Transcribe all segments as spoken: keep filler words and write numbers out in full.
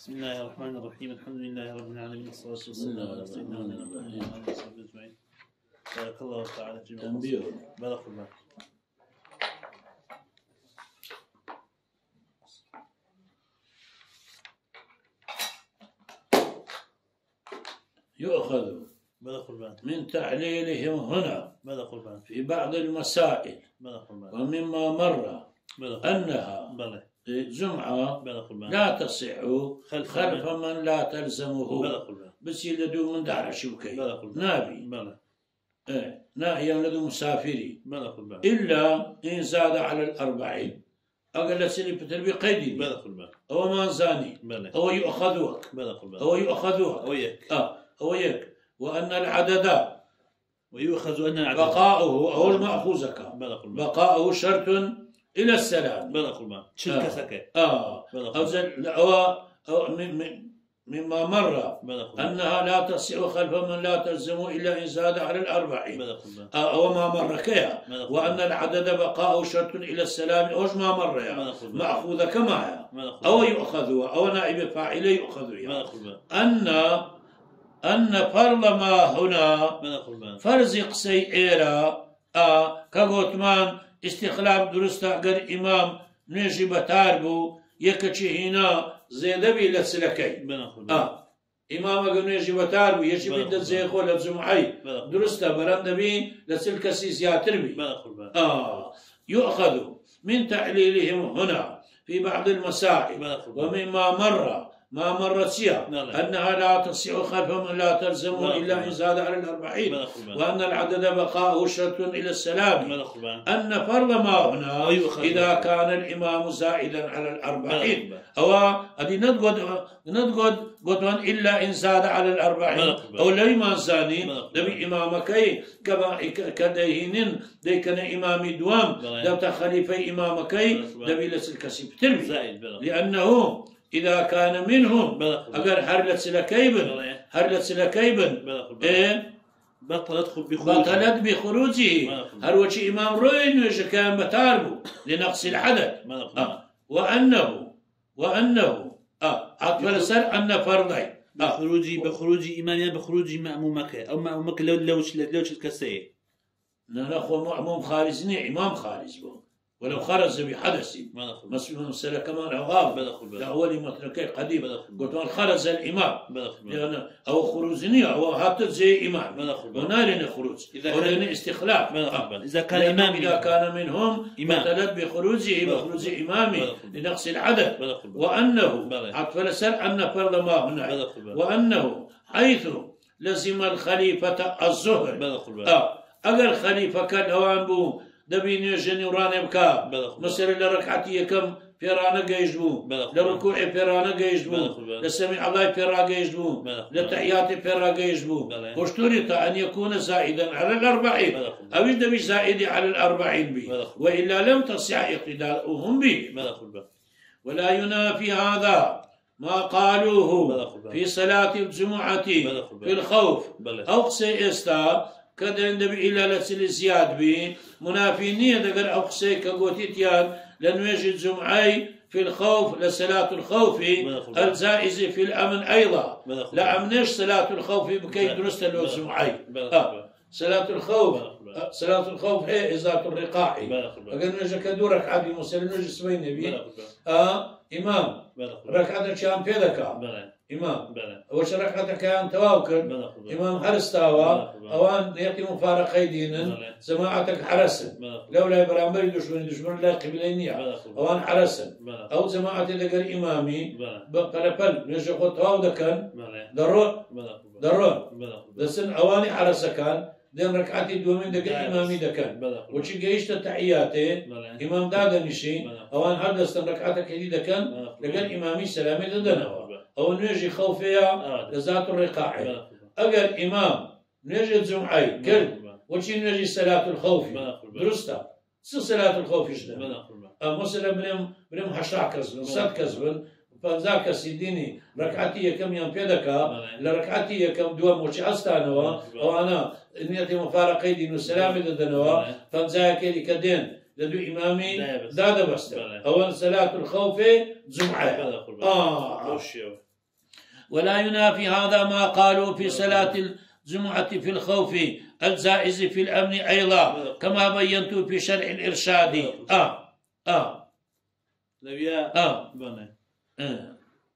بسم الله الرحمن الرحيم الحمد لله رب العالمين والصلاة والسلام على سيدنا محمد وعلى آله وصحبه أجمعين. بارك الله تعالى جميعا. بارك الله. يؤخذ من تعليلهم هنا في بعض المسائل ومما مر أنها جمعة لا تصح خلف من لا تلزمه بس يلدو من دار شوكي نابي إيه ناهي يلدو مسافري إلا إن زاد على الأربعين أقل سنة بتربي قيدي أو ما زاني أو يؤخذوك أو يؤخذوك آه أو يك وأن العدد ويؤخذ أن العدد بقاؤه أو المأخوذك بقاؤه شرط إلى السلام. بلغ الماء. شركة سكة. آه. أو زل أو أو مما مر أنها لا تصح خلف من لا تلزم إلا إن زاد على الأربعين. آه أو ما مر كيا. وأن العدد بقاؤه شرط إلى السلام أوش ما مر يا. مأخوذ كما أو يؤخذ أو نائب فاعل يؤخذ يا. أن أن فرض ما هنا فرز قصي إيرا آه كغوتمان استخلاف درسته أجر إمام نجي بتاربو يكشي هنا زيادة بيلا سلكي آه إمام أجر نجي بتاربو يجي بيد زيخو للجمعي درسته برند بي لسلك سيسياتر بي آه يؤخذ من تعليلهم هنا في بعض المسائل ومما مر ما مرت سيا أنها لا تصح خلف من لا تلزمه إلا إن زاد على الأربعين وأن العدد بقاؤه شرط إلى السلام أن فرض ما هنا إذا كان الإمام زائدا على الأربعين أو أدي ندقد ندقد قدوان إلا إن زاد على الأربعين أو لا إمام زاني دبي إمامكي كما كدهين دي كان إمام دوام دبت خليفة إمامكي دبي لسلكسي بتربي لأنه إذا كان منهم أجر هرلت سلكيبن هرلت سلكيبن إيه بطلت بخروجه بطلت بخروجه هروشي إمام روين وش كان بتاربو لنقص العدد آه. وأنه وأنه آه أطفال سر أن فرضي بخروجي بخروجي إمامي بخروجي مأمومك أو مأمومك لو لو لو كسيه لا لا هو مأموم خارجني إمام خارج بو ولو خرج بحدث مسلم مسألة كمان عغاب لا هو لمطلقي قديم قلت من خرج الإمام لأن أو خروجني أو هات زي إمام ونالنا خروج ولنا استخلاف إذا كان إمام إذا كان منهم بطلت بخروجه بخروج إمامه لنقص العدد وأنه عطف سر أن فرض ما هنا وأنه حيث لزم الخليفة الظهر أجل خليفة كان هوان بو دبي نيجي وراني بكا مثلا لركعتي كم فيرانا جيجبو لركوع فيرانا جيجبو لسمع الله فيرا جيجبو لتحيات فيرا جيجبو واشترط أن يكون زائدا على الأربعين أو دبي زائد على الأربعين بي وإلا لم تصح اقتداؤهم به ولا ينافي هذا ما قالوه في صلاة الجمعة في الخوف أو قصي استا كذا عندما إلى لسل زياد بي منافينية دقر أقصي كقوتيتيان لأنه يجد جمعي في الخوف لصلاة الخوف الزائز في الأمن أيضا لا أمنش صلاة الخوف بكي درست له جمعي آه. صلاة الخوف آه. صلاة الخوف هي إزالة الرقاع أقول نجا كدورك عبي مسلم نجا سوين نبي آه إمام ركعة شام في ذكاء إمام وش ركعة كان تواكل إمام هرستاوا أوان يأتي مفارقة دينا جماعتك حرسن لولا برامبر دشمن دشمن لا قبلينية أوان حرسن أو جماعة دقر إمامي بقلبل نجا خو تواو دكان درون درون دسن أواني حرسة كان دين ركعتي دومين دقر إمامي دكان وشي جيشت تحياته إمام دادا نشي أوان هردستن ركعتك هدي دكان دقر إمامي سلامي ددنا أو نجي خوفيا لذات الرقاعي أجر إمام نجي الجمعي كل وشي نجي صلاة الخوف درستا صلاة الخوف إجدا مثلا بنم بنم حشا كسبن صد كسبن فذاك سيديني ركعتي كم يوم فيدك لركعتي كم دوام وشي أستانوا أو أنا نيتي مفارقة دين والسلام ددنوا فذاك اللي كدين لدو إمامي دادا بستا أول صلاة الخوف جمعة آه ولا ينافي هذا ما قالوا في صلاة الجمعة في الخوف الجائز في الأمن أيضا كما بينت في شرع الإرشاد. آه آه آه آه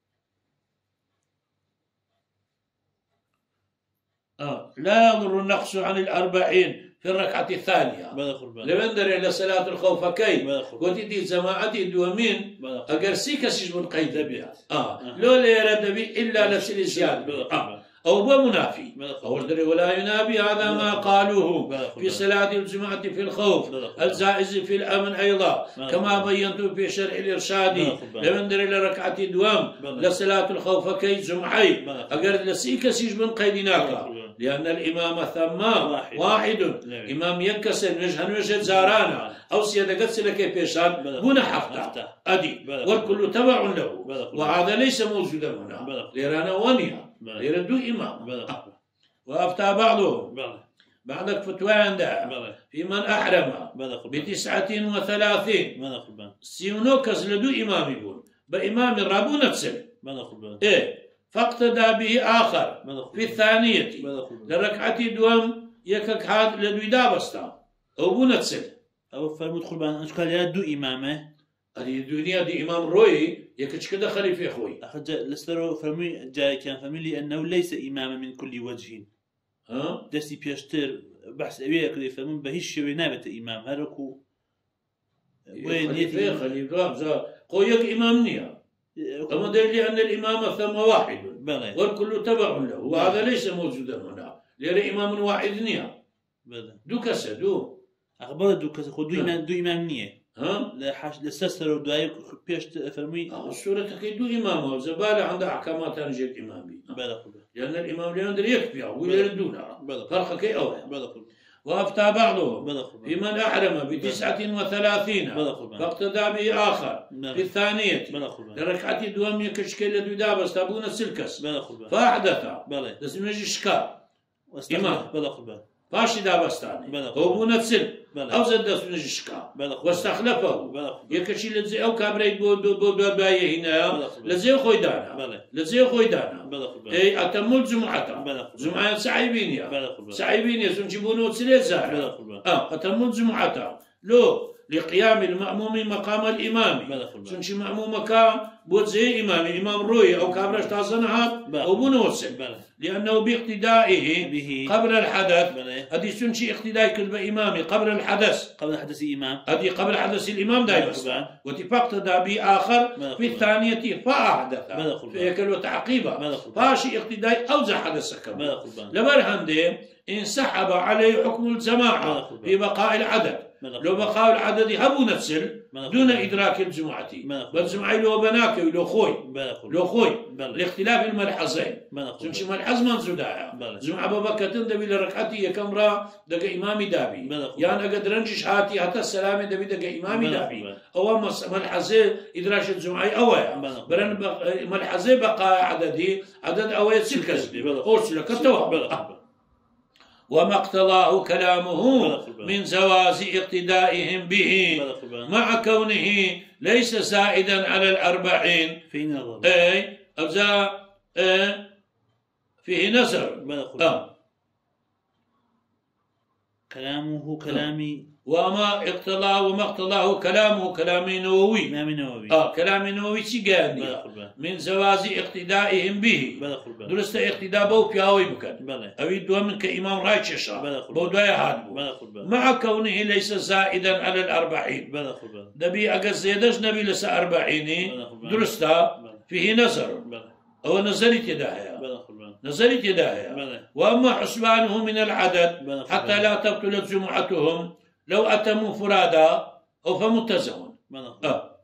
آه لا يضر النقص عن الأربعين في الركعة الثانية. لبندر إلى صلاة الخوف كي وتدي جماعتي دومين أجرسيك سجن قيد بها آه لو لا يرد بي إلا لسلسيان آه أو بمنافي أو ولا ينافي هذا ما قالوه في صلاة الجمعة في الخوف الجائز في الأمن أيضا كما بينت في شرع الإرشاد. لمندر إلى ركعة دوام لصلاة الخوف كي جمعي أجر لسيك سجن قيدناك لأن الإمام ثم واحد إمام يكسر نجهن وجه زارانا أو سيادة قدس لك بيشان هنا حفظة أدي والكل تبع له وهذا ليس موجودا هنا ليرانا ونيا يردوا إمام. وأفتى بعضهم بعدك فتوى عندها في من أحرم بتسعة وثلاثين سيونوكس لدو إمام يقول بإمام الرابو نفسه إيه فاقتدى به آخر في الثانية لركعة دوام يكك هاد لدو دابستا أو بنتسل أو فرمود قربان أشكال يدو إمامه هذه الدنيا دي إمام روي يكش كده خليفة أخوي أخذ لسترو فرمي جاي كان فرمي لأنه ليس إماما من كل وجه ها دستي بيشتر بحث أبيه كده فرمي بهيش شوي نابت إمام هركو وين خليفة خليفة بزا قويك إمامنيا أما دليل أن الإمام ثم واحد والكل تبع له وهذا ليس موجودا هنا لأن إمام واحد نيا دو كسا دو أخبار دو كسا خو دو إمام دو إمام نيا ها لا حاش لسستر ودايك بيش فرمي السورة تكيدو إمامه زبالة عند أحكامات نجد إمامي لأن الإمام لا يقدر يكفي ولا يردونها فرق كي أولا. وأفتى بعضهم في من أحرم بتسعة وثلاثين فاقتدى به آخر في الثانية لركعة دوام يكشكل دودا بس تابون السلكس فأحدث لازم يجي شكار إمام فاشي دابستاني هو بونا تسل أو زد سنجي شكار واستخلفه يكشي لزي أو كابريت بو بو بو بايه هنا لزي خويدانا لزي خويدانا أي أتم الجمعة جمعة سعيبينيا سعيبينيا سنجيبونو تسلي زار آه أتم الجمعة لو لقيام المأموم مقام الإمام سنشي مأموم كان بود زي إمام إمام روي أو كابرش تاسنها أو بنوسل لأنه باقتدائه قبل الحدث هذه سنشي اقتداء كل إمامي قبل الحدث قبل حدث الإمام هذه قبل حدث الإمام دايمس وتفاقتدى بآخر في الثانية فأحدث فيكل تعقيبا فاشي اقتداء أوزع حدث كم لبرهندي انسحب عليه حكم الجماعة في بقاء العدد لو بقاء العدد هبو نفسل دون إدراك الجمعة والجمعة لو بناك لو خوي لو خوي لاختلاف الملحظين سنشي ملحظ من زدايا جمعة بابا تندبي لركعتي كمرة دقى إمامي دابي يعني أقد رنجش هاتي حتى السلام دبي دقى إمامي دابي أو ملحظة إدراك الجمعة أويا برن ملحظة بقاء عددي عدد أويا سلكز أرسل كتوه وما اقتضاه كلامه من جواز اقتدائهم به مع كونه ليس زائدا على الأربعين في نظر أي أجزاء فيه نظر آه. كلامه كلامي وما اقتضاه وما اقتضاه كلامه كلام نووي كلام نووي اه كلام نووي شي من جواز اقتدائهم به درست اقتداء بو بياوي بكن اوي دو من كامام رايتشا بو دو هاد مع كونه ليس زائدا على الأربعين نبي اجز زيدش نبي لس أربعين درست فيه نظر او نظريه يداها نظريه يداها واما حسبانه من العدد حتى لا تبطل جمعتهم لو أتموا فرادا أو فمتزهون آه.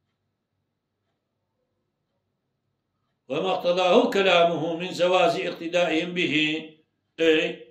وما اقتضاه كلامه من جواز اقتدائهم به أي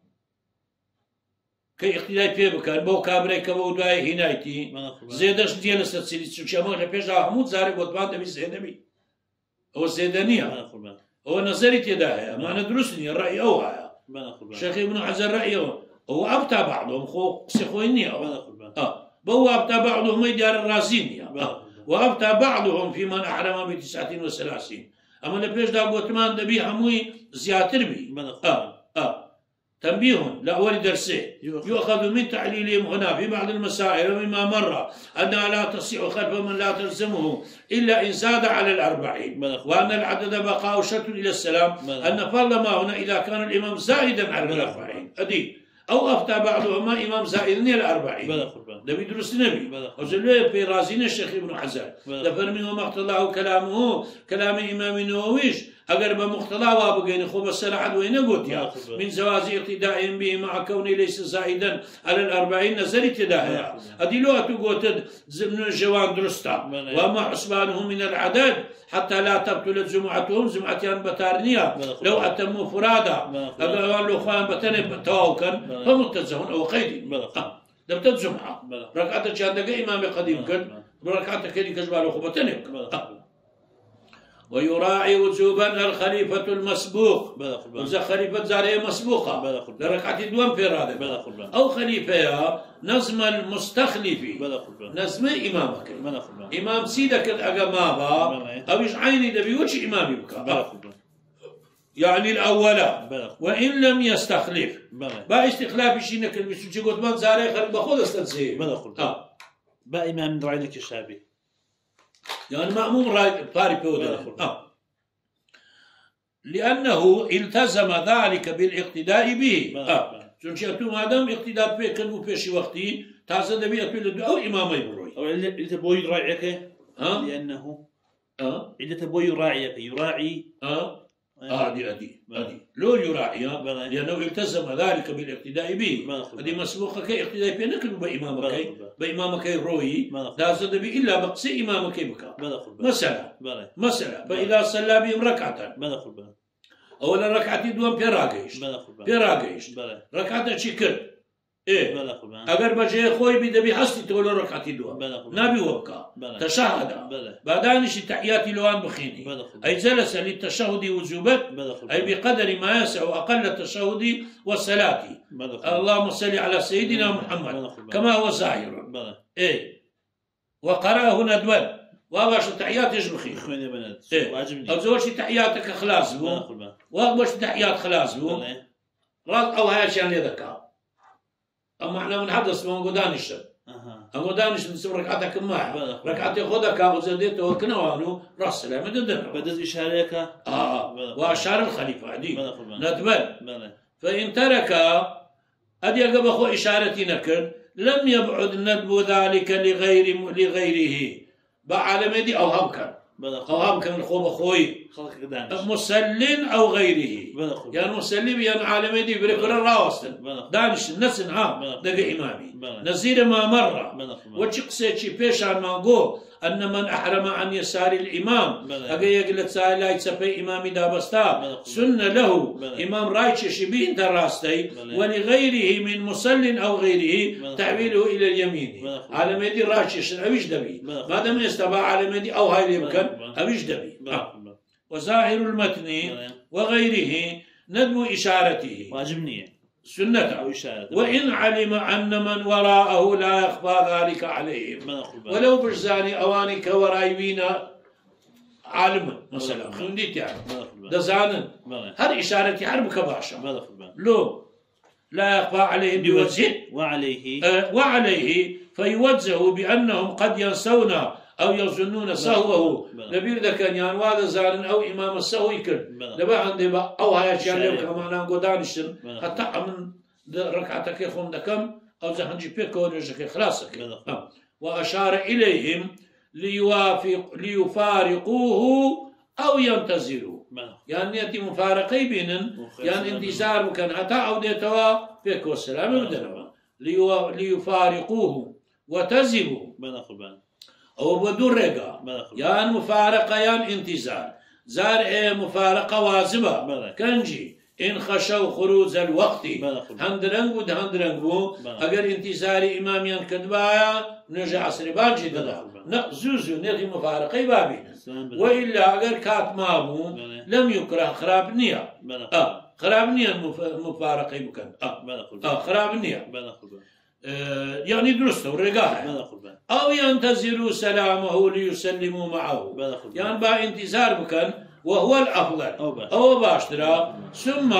كي اقتداء فيه بكان بو كابريك بو دواي هنايتي زيدش ديال ستسيلي تشوشامو لبيش أحمود زاري قطبان دبي زيدني أو زيدانية هو نظري تداهي ما ندرسني الرأي أوها شيخ ابن حجر رأيه هو أبتى بعضهم خو سخوينيا آه بو أبتى بعضهم يدار الرازينيا آه. وأبتى بعضهم في من أحرم بتسعة وثلاثين أما لبيش دا قوتمان دبي هموي زياتر بي آه آه تنبيه لأول درسه يؤخذ من تعليلهم هنا في بعض المسائل ومما مر أنها لا تصح خلف من لا تلزمه إلا إن زاد على الأربعين، وأن العدد بقاء شرط إلى السلام، أن فرض ما هنا إذا كان الإمام زائدا على الأربعين أدي أو أفتى بعضهما إمام زائد إلى الأربعين ده بيدرس النبي وزلوا في رازين الشيخ ابن حزم لفرمي وما اقتضاه كلامه كلام إمام النووي أقرب مقتضى وابقين خوب السرعة وين قلت يا من زواج اقتدائهم به مع كونه ليس زائدا على الأربعين نزل ابتداء أدي لو أتقول زمن الجوان درستا وما حسبانهم من العدد حتى لا تبطل جمعتهم جمعتين بتارنية لو أتموا فرادا أقول له خوان بتن تواوكا فمتزهون أو قيد دبت الجمعة ركعت كان دقي إمام قديم كان ركعت كذي كجبال خبتنك ويراعي وجوبا الخليفة المسبوق وإذا خليفة زارية مسبوقة لركعت دوام في هذا أو خليفة نظم المستخلف نظم إمامك إمام سيدك الأقمابا أو إيش عيني دبي وش إمامي بك يعني الأولى وإن لم يستخلف با استخلاف شيء نكل بيسوي قلت ما زاري خلي بخود استنسي با با إمام من رأينا كشابي يعني مأموم راي فاري بيودا آه. لأنه التزم ذلك بالاقتداء به آه. شنشيتو ما دام اقتداء به كانوا في شي وقتي تازه دبي أتولد أو إمامي بروي أو اللي تبوي يراعيك آه. لأنه آه. اللي تبوي يراعيك يراعي آه. آه دي أدي أدي لو يراعي لأنه التزم ذلك بالاقتداء به هذه مسبوقة كي اقتداء به نكل بإمامك بإمامك روي لا زاد به إلا بقصي إمامك بك مسألة مسألة فإذا صلى بهم ركعة أولا ركعتي دوام بيراقيش بيراقيش ركعة شكر إيه أجر بجي خوي بدي بحسي تقول ركعتي دوام نبي وبكا تشهد بعدانش تحياتي لوان بخيني أي جلس للتشهد وجوبت أي بقدر ما يسع أقل التشهد والصلاة اللهم صل على سيدنا محمد كما هو ظاهر إيه وقرأه ندوا واش تحيات يجبخي خويا بنات واجبني أو زوجي تحياتك خلاص بو واش تحيات خلاص بو راس أو هاي شان يذكر أما إحنا بنحدث ما قدانش أما قدانش نسوي ركعتك معه ركعتي خذك وزدت وكنوانو راس سلامة دندنا بدز إشاريك آه وأشار الخليفة دي ندبل فإن ترك أدي أجاب أخو إشارتي نكر لم يبعد ندب ذلك لغير لغيره بعالم دي أو همكن أو همكن الخوب أخوي مسلين أو غيره يعني مسلم يعني عالم دي بريكور الراوستن دانش الناس ها دقي إمامي نزير ما مر وشقسي شي بيش عن مانقو أن من أحرم عن يسار الإمام أجي يقول سائل لا يتسبي إمامي دابستا سنة له إمام رايتش شبيه دراستي ولغيره من مسل أو غيره تحويله إلى اليمين على مدي رايتش أويش دبي ما دام يستبع على مدي أو هاي يمكن أويش دبي وظاهر المتن وغيره ندم إشارته واجبني سنة وإن علم أن من وراءه لا يخفى ذلك عليهم ولو برزاني أواني كورايبين عالم مثلا خنديت يعني دزانا هر إشارة حرب كباشا لو لا يخفى عليهم بوجه وعليه آه وعليه فيوجه بأنهم قد ينسون أو يظنون سهوه نبي إذا كان ينوال زارن أو إمام السهو يكر لبا عندي با أو هاي أشياء اليوم كمان أنا قدانشن حتى من ركعتك يخون دكم أو زهنجي بيك ونجك خلاصك وأشار إليهم ليوافق ليفارقوه أو ينتظروا يعني يأتي مفارقي بينن يعني انتظار مكان حتى عودتوا بيك والسلام بدنا ليفارقوه وتزروا أو بدون رجع يان مفارقة يان انتظار زار إيه مفارقة واجبة كنجي إن خشوا خروج الوقت هندرنج ود هندرنجو أجر انتظار إمام يان كدبايا نرجع عصر بانجي دلا نزوزو نلغي مفارقة بابين وإلا أجر كات مابو لم يكره خراب نية آه خراب نية مفارقة بكن آه آه خراب نية يعني درسته ورقاه أو ينتظروا سلامه ليسلموا معه يعني با انتظار بكن وهو الأفضل أو باشترا ثم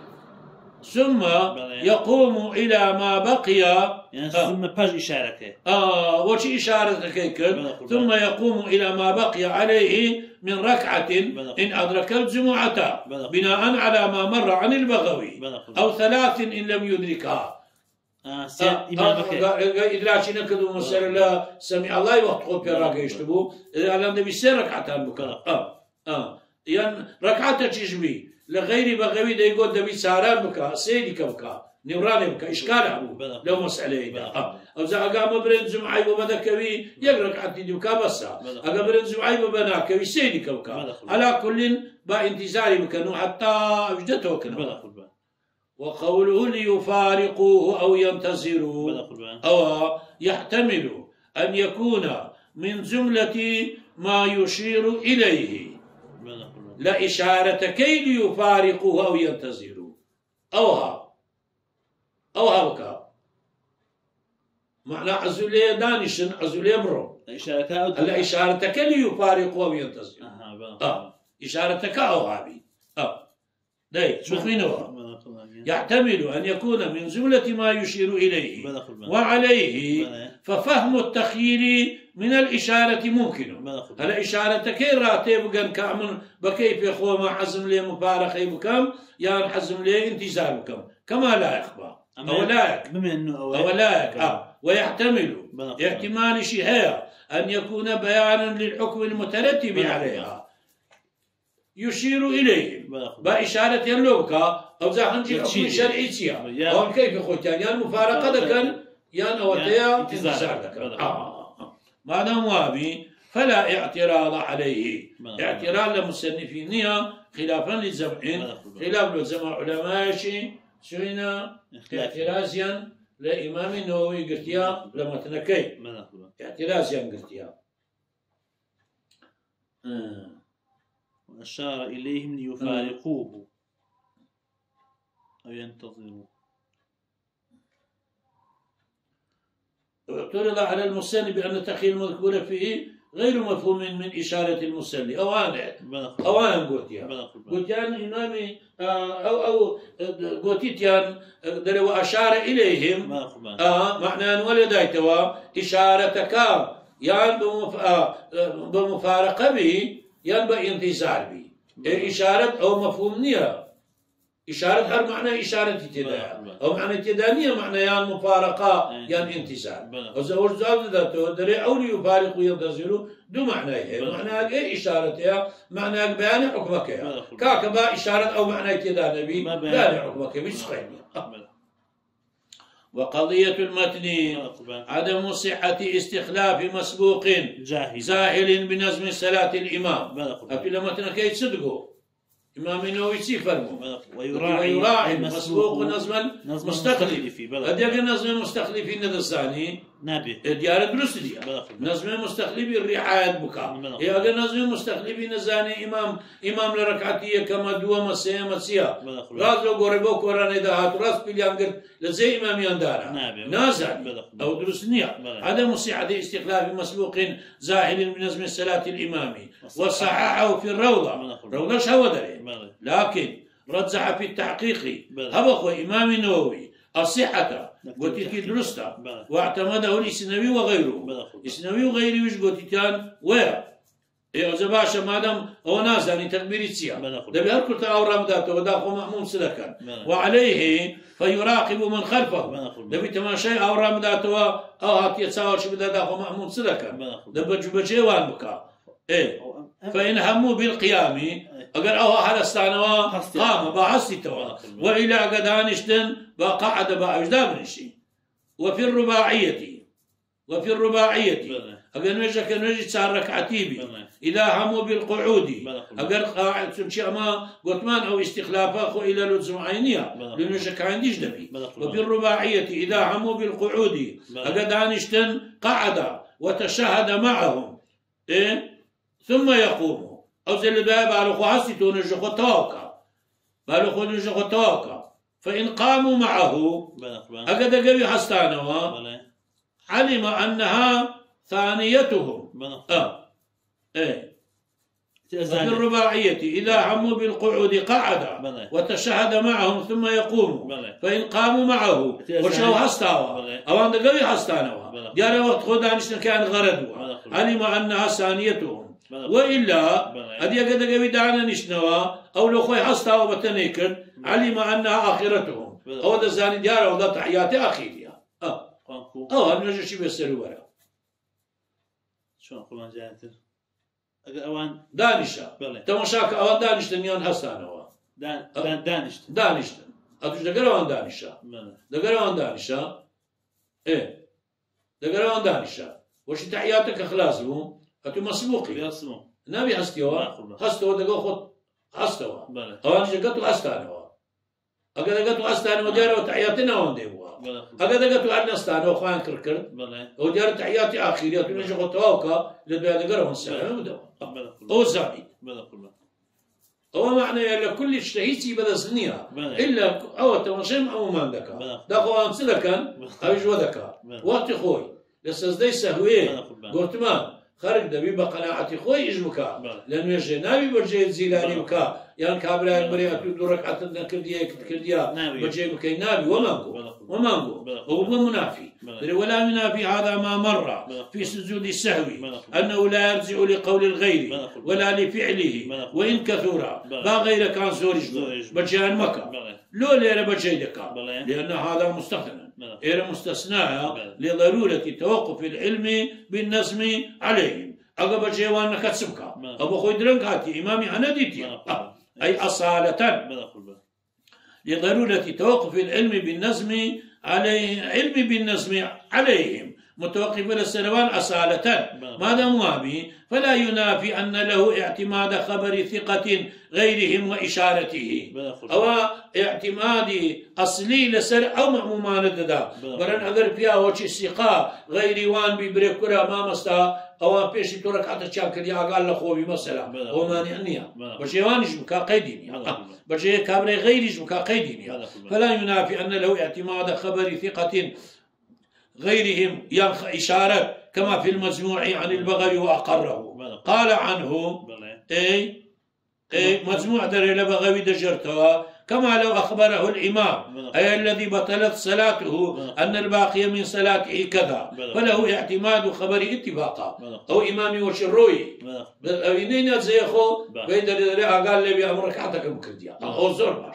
ثم يقوم إلى ما بقي يعني ثم باش إشارة آه وش إشارة كيكل ثم يقوم إلى ما بقي عليه من ركعة إن أدرك الجمعة بناء على ما مر عن البغوي أو ثلاث إن لم يدركها آه إمامك إدراكي نكدو مسألة لا سمع الله وقت قول بيراك يشتبو على النبي سير ركعتان بكرة آه آه يعني ركعة تشبي لغير بغوي ده يقول دبي ساران بكا سيدي كبكا نوراني بكا إشكال أبو لو مسألة آه أو إذا أقام برين زمعي وبدا كوي يقرأ حتى ديوكا بس أقام برين زمعي وبنا كوي سيدي كبكا على كل با انتظاري بكنو حتى أجدته كنا وقوله ليفارقوه أو ينتظروا أو يحتمل أن يكون من جملة ما يشير إليه لا إشارة كي ليفارقوه أو ينتظروا أوها أوها بكا معنى عزولي دانشن عزولي برو لا إشارة كي ليفارقوه أو ينتظروا آه إشارة كأوها بي آه داي شوفينوها يحتمل أن يكون من جملة ما يشير إليه وعليه ففهم التخيير من الإشارة ممكن الإشارة كي راتب كان كامل بكيف يخوى ما حزم لي مفارقة بكم يعني حزم لي انتظار بكم كما لا يخبى أو لا أو لا آه ويحتمل احتمال شيء أن يكون بيانا للحكم المترتب عليها يشير إليه بإشارة اللوكا أو زحنجي حكم شرعيتيا أو كيف يخوت يعني المفارقة كان يعني أوتيا انتظار كان ما دام وابي فلا اعتراض عليه اعتراض لمصنفينها خلافا للجمعين خلاف للجمع علماء شوينا اعتراضيا لإمام النووي قرتيا لمتنكي اعتراضيا قرتيا وأشار إليهم ليفارقوه أو ينتظروا اعترض على المصنف بأن التخيل المذكور فيه غير مفهوم من إشارة المصلي أو أنا أو أنا قلتيا قلتيا إمامي أو أو قلتيا دروا أشار إليهم آه معنى أن ولدايتوا إشارتك يعني بمفارقة به ينبغي انتظار به إشارة أو مفهوم نية إشارة هر معنى إشارة ابتداء أو معنى ابتدائية معنى يعني مفارقة يعني انتظار وزوج زوج ذاته دري أو ليفارق وينتظروا دو معنى هي معنى إيه إشارة معنى بيان حكمك كاكبا إشارة أو معنى ابتداء نبي بيان حكمك مش صحيح وقضية المتن عدم صحة استخلاف مسبوق زاهل بنظم صلاة الإمام أكيد المتن كي تصدقوا إمام النووي فرموا ويراعي المسبوق نظما مستخلف قد يكون نظم المستخلفين الثاني نبي ديار درست دي نظم المستخلف الرعاية بكاء هي أجل نظم المستخلفين الثاني إمام إمام لركعتية كما دوا مسيا مسيا راز لو غربو قرآن ده راس بيليانجر لزي إمام يندارا نازل أو درست نيا عدم صحة استخلاف مسبوق زاهل بنظم الصلاة الإمامي وصححه في الروضة روضة شودري لكن رجح في التحقيق هبخو إمام النووي الصحة قلت درسته واعتمده الإسنوي وغيره الإسنوي وغيره وش قلت كان ويا إيه زباشة مادام هو ناس يعني تكبير تسيا ده بيهركل تأورام ذاته وداخل مأمون سلكا وعليه فيراقب من خلفه ده بيتماشى أورام ذاته أو هات يتساوى شو بده داخل مأمون سلكا ده بجبجي وان بكا إيه فإن هموا بالقيام أجر أو هالستانوا قام بعصيتوا وإلى قدانشتن بقعد بأجدام نشي وفي الرباعية وفي الرباعية أجر نجا كنجي صار ركعتيبي إذا هموا بالقعود أجر قاعد سمشي أما قطمان أو استخلافه إلى الجمعينية لنجا كعنديش دبي وفي الرباعية إذا هموا بالقعود أجر دانشتن قعد وتشهد معهم إيه ثم يقوم أو زي اللي بقى بالخو حسيتون الجخو توقع بالخو الجخو توقع فإن قاموا معه أقد قوي حستانوا علم أنها ثانيتهم آه إيه في الرباعية إذا هموا بالقعود قعد وتشهد معهم ثم يقوم فإن قاموا معه وشو هستاوا أو عند قوي هستانوا ديار وقت خدانش كان غردوا علم أنها ثانيتهم وإلا هذه قد قوي دعنا نشنوا أو لو خوي هستاوا بتنيكر علم أنها آخرتهم أو ده زاني ديار أو ده تحيات أخيرها أه أو هم نجي شيء بيسروا ورا شو أقول جاهتر أوان دانشة تماشاك أوان دانش تنيان هستانوا دان دان دانش دانش أتوش دقرا دانشة دقرا دانشة إيه دقرا دانشة وش تحياتك خلاصهم أتو مسبوقي يصمو نبي هستيوا هستوا دقوا خد هستوا أوان جقتوا هستانوا أقدر دقتوا هستانوا جاروا تحياتنا ونديوا أقدر دقتوا عنا هستانوا خوان كركر وجار تحياتي آخرية تنجي خطوكا لبيا دقرا هنسانوا ودوا أو زاني هو معنى يلا كل اشتهيتي بدا سنيها إلا أو تمشيم أو ما عندك دخوا أمثلة كان أبيج ودك وقت خوي لسه سهويه قلت ما خارج دبي بقناعتي خوي إجمكا لأنه يجي نبي برجع زيلاني بكا يعني كابلا بريء تدرك عتنا كردية كردية برجع بكي نبي ومانجو ومانجو هو منافي ولا منافي هذا ما مر في سجود السهو أنه لا يرجع لقول الغير ولا لفعله وإن كثورا ما غير كان زورج برجع المكة لو ليرة برجع دكا لأن هذا مستثنى إيرا مستثنى لضرورة توقف العلم بالنظم عليهم أقب جيوان كتسبك أبو خوي درنك هاتي إمامي أنا ديتي أي أصالة لضرورة توقف العلم بالنظم عليه علم بالنظم عليهم متوقف السلوان أصالة ماذا موابي فلا ينافي أن له اعتماد خبر ثقة غيرهم وإشارته أو اعتماد أصلي لسر أو مأمومان ددا برن أجر فيها وش الثقة غير وان ببركورا ما مستا أو بيش ترك حتى شاكر يا قال لخوي مثلا هو مانعنيا بجيوانش مكا قيديني بجي كابر غيرش مكا قيديني فلا ينافي أن له اعتماد خبر ثقة غيرهم ينخ إشارة كما في المجموع عن البغوي وأقره قال عنه أي أي مجموع در البغوي دجرتها كما لو أخبره الإمام أي الذي بطلت صلاته أن الباقي من صلاته كذا فله اعتماد خبر اتفاقا أو إمامي وشروي أبينين زيخو بيدر قال لي بأمرك حتى كمكرديا أو زور باش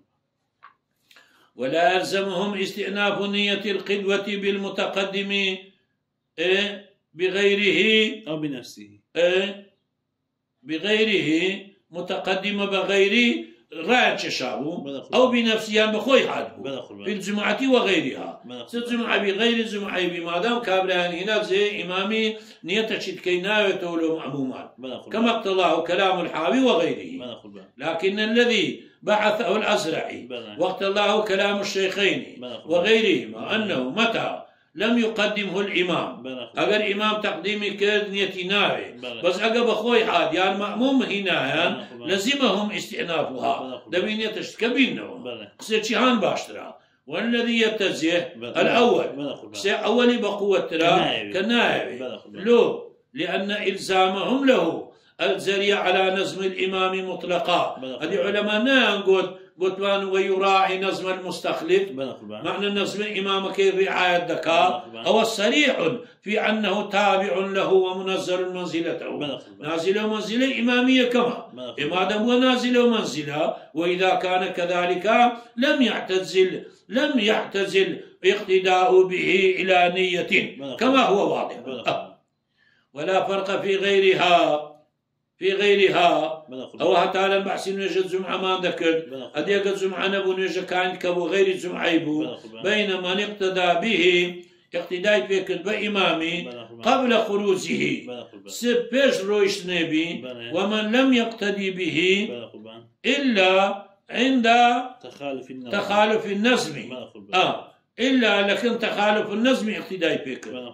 ولا يلزمهم استئناف نية القدوة بالمتقدم إيه بغيره أو بنفسه إيه بغيره متقدم بغير راج شابو أو بنفسه يعني بخوي حادبو في الجمعة وغيرها الجمعة بغير الجمعة بما دام كابران هنا زي إمامي نية تشتكينا وتولو معموما كما اقتضاه كلام الحاوي وغيره لكن الذي بعثه الأزرعي واقتضاه كلام الشيخين وغيرهما أنه متى لم يقدمه الإمام أجر إمام تقديمي كرد نيتي ناوي بس أجر بخوي حاد يعني مأموم هنا لزمهم استئنافها دبين يتشتكبينه سيتشيهان باشترا والذي يتزيه الأول أولي بقوة ترى كنائب لو لأن إلزامهم له الزريع على نظم الإمام مطلقا هذه علماء نقول قلت ويراعي نظم المستخلف معنى نظم الإمام كي رعاية دكا أو الصريح في أنه تابع له ومنزل منزلته نازل منزلة إمامية كما إمادا هو نازل منزلة وإذا كان كذلك لم يعتزل لم يعتزل اقتداء به إلى نية كما هو واضح ولا فرق في غيرها في غيرها أو هتالا بحسين نجد زمعة ما ذكر أديك الزمعة نبو نجد كان كبو غير الزمعة يبو بين من اقتدى به اقتداء فكر بإمامي قبل خروجه سبش رويش نبي ومن لم يقتدي به إلا عند تخالف النظم آه إلا لكن تخالف النظم اقتداء فكر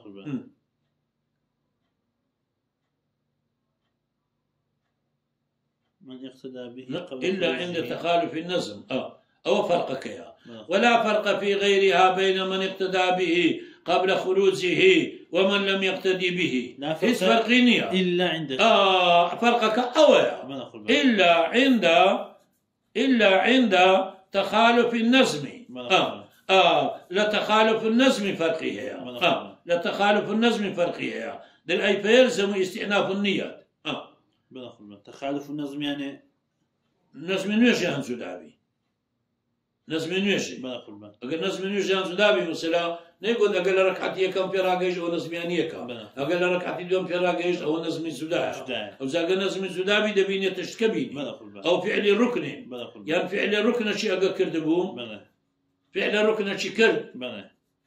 من اقتدى به قبل إلا عند تخالف النظم آه. أو فرق كيا ولا فرق في غيرها بين من اقتدى به قبل خروجه ومن لم يقتدي به إيش فرقينيا إلا عند آه فرقك أويا إلا عند إلا عند تخالف النظم آه آه لا تخالف النظم فرقه آه لا تخالف النظم فرقه دل أي فيلزم استئناف النيات آه تخالف النظم يعني نظم نوشي عن زدابي نظم نوشي أقول نظم نوشي عن زدابي مثلا نقول أقول ركعتي كم في راجج أو نظميانية كم أقول ركعتي دوم في راجج أو نظم زدابي أو إذا قال نظم زدابي دبيني تشكبيني أو فعل الركن يعني فعل الركن شيء أقول كردبوم فعل الركن شيء كرد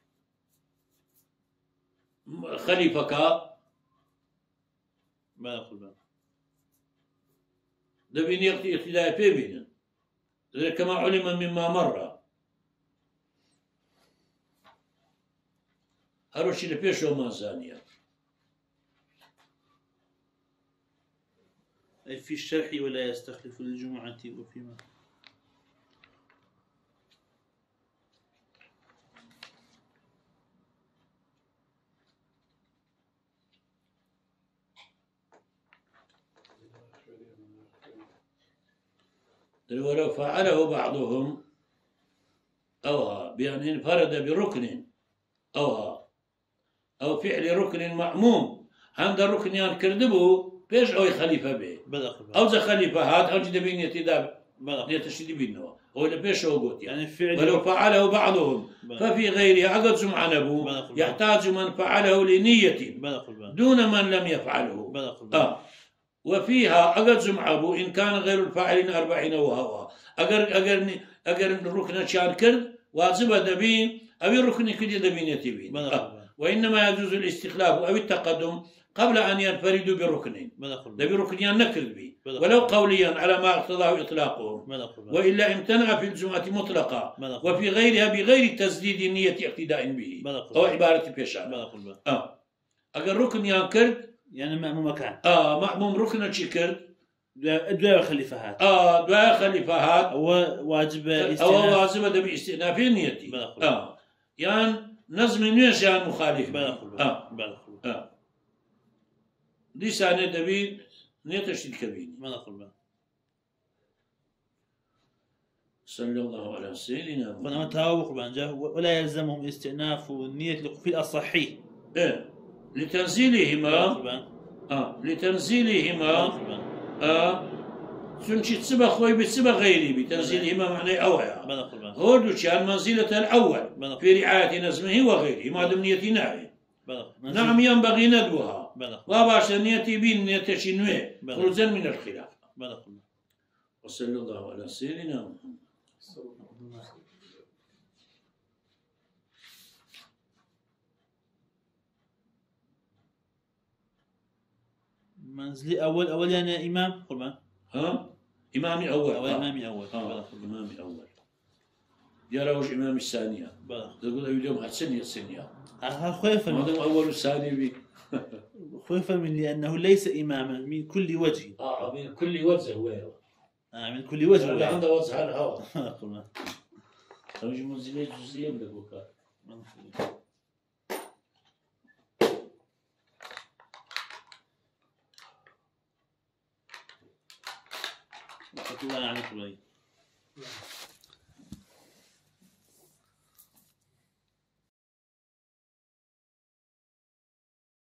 خليفك دبيني اقتداء في بينا كما علم مما مر هروشي لبيشو مازانيا أي في الشرح ولا يستخلف للجمعة وفيما ولو فعله بعضهم أوها بأن انفرد بركن أوها أو فعل ركن معموم عند الركن ينكردبه بيش أو خليفة به أو ذا خليفة هات أو جد بين يتداب يتشدي بينه هو اللي بيش هو قلت يعني ولو فعله بعضهم ففي غيره عقد زمعان أبوه يحتاج من فعله لنية دون من لم يفعله آه وفيها عقد زمعه إن كان غير الفاعلين أربعين وهو أجر أجر أجر الركن شان كرد واجب دبين أو الركن كدي دبين يتبين آه. وإنما يجوز الاستخلاف أو التقدم قبل أن ينفردوا بركن دبي ركن ينكرد به ولو قوليا على ما اقتضاه إطلاقه وإلا امتنع في الجمعة مطلقا وفي غيرها بغير تسديد النية اقتداء به أو عبارة بيشان آه. أجر ركن ينكرد يعني مأموم كان آه مأموم ركن شكر دواء خليفات آه دواء خليفات أو واجب استئناف أو واجب دبي استئناف النية آه يعني نظم نيش يعني مخالف آه آه دي سنة دبي نيتش الكبير ما نقول صلى الله على سيدنا محمد. أنا توافق بانجا ولا يلزمهم استئناف النية في الأصحي إيه لتنزيلهما آه لتنزيلهما آه سنشي تسبة خوي بتسبة غيري بتنزيلهما معنى أوعى هو كان منزلة الأول في رعاية نظمه وغيره ما دام نيتي ناعي نعم ينبغي ندوها وباش نيتي بين نيتي شنوه خروجا من الخلاف وصلى الله على سيدنا محمد. منزلي أول أول يعني إمام قربان ها إمامي أول أو إمامي أول آه. إمامي أول يا روج إمامي الثانية تقول اليوم هالسنية السنية ها خويفا من أول الثاني بي خويفا من لأنه ليس إماما من كل وجه آه من كل وجه هو آه من كل وجه اللي عنده وجه على الهواء قربان روج منزلي جزئية من البكاء الله يعلمك